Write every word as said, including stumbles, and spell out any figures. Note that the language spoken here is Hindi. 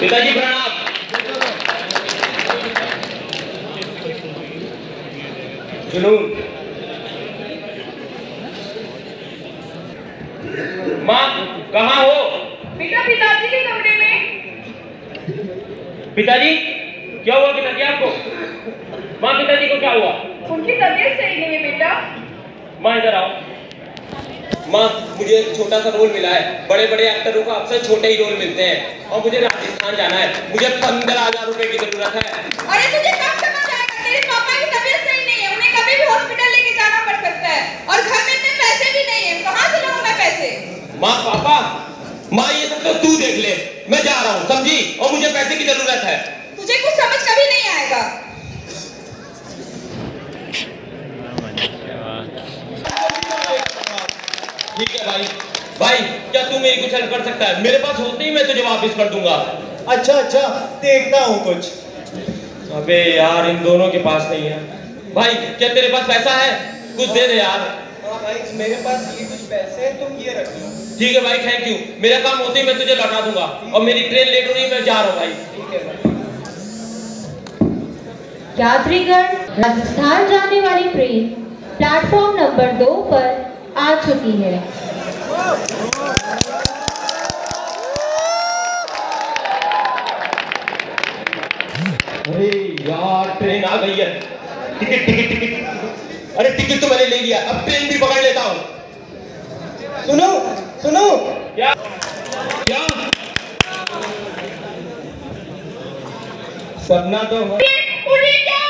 पिताजी प्रणाम। जुनून। माँ कहाँ हो? बेटा पिताजी के कमरे में। पिताजी क्या हुआ पिताजी आपको? माँ पिताजी को क्या हुआ? उनकी तबीयत सही नहीं है बेटा। माँ इधर आओ। माँ मुझे एक छोटा सा रोल मिला है। बड़े बड़े एक्टरों को अक्सर छोटे ही रोल मिलते हैं और मुझे राजस्थान जाना है। मुझे पंद्रह हजार रुपए की जरूरत है। अरे तुझे कब समझ आएगा? तेरे पापा की तबीयत सही नहीं है, उन्हें कभी भी हॉस्पिटल लेके जाना पड़ सकता है और घर में इतने पैसे भी नहीं है, कहाँ से लाऊं मैं पैसे? माँ पापा माँ ये सब तो तू देख ले, मैं जा रहा हूँ समझी, और मुझे पैसे की जरूरत है। तुझे कुछ समझ कभी नहीं आएगा। ठीक है भाई। भाई क्या तू मेरी कुछ हेल्प कर सकता है? मेरे पास होते ही मैं तुझे वापस कर दूंगा। अच्छा अच्छा देखता हूँ कुछ। अबे यार इन दोनों के पास नहीं है। भाई क्या तेरे पास पैसा है? कुछ दे दे यार। हाँ भाई मेरे पास ये कुछ पैसे हैं, तुम ये रख लो। ठीक है भाई थैंक यू। मेरा काम होते ही मैं तुझे लौटा दूंगा और मेरी ट्रेन लेट हो रही है, मैं जा रहा हूँ भाई। ठीक है भाई। यात्रीगण, राजस्थान जाने वाली ट्रेन प्लेटफॉर्म नंबर दो पर आ चुकी है। अरे यार ट्रेन आ गई है। Ticket ticket ticket. अरे टिकट तो मैंने ले लिया, अब ट्रेन भी पकड़ लेता हूँ। सुनो सुनो। क्या क्या सपना तो उठिए क्या